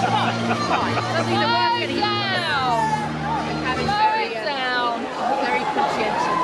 Something that we're getting down. Having very conscientious.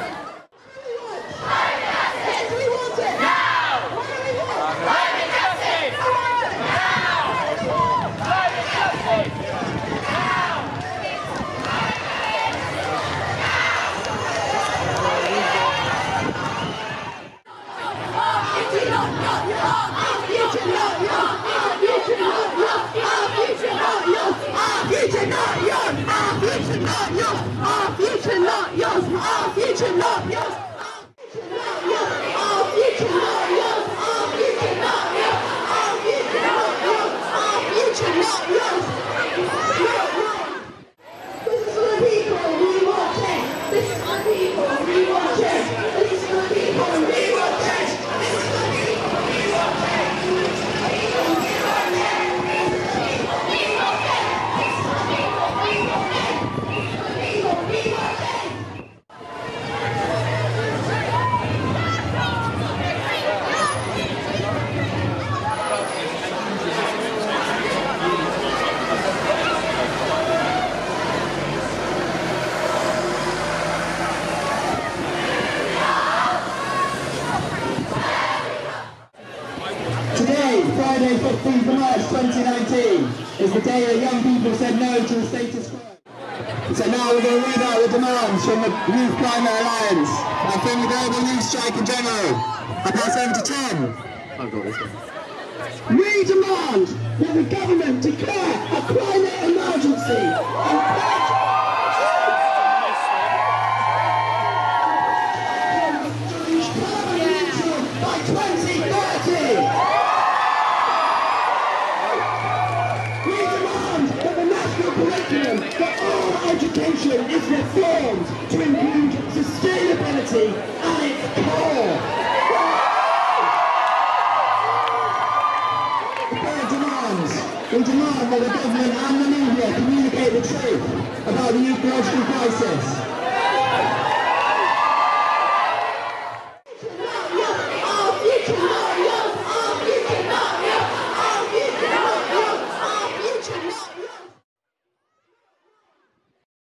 Friday 15th of March 2019 is the day that young people said no to the status quo. So now we're going to read out the demands from the Youth Climate Alliance and from the Global Youth Strike in general. I pass over to Tom. I've got this one. We demand that the government declare a climate emergency and by 2030. That all education is reformed to include sustainability at its core. We demand that the government and the media communicate the truth about the ecological crisis.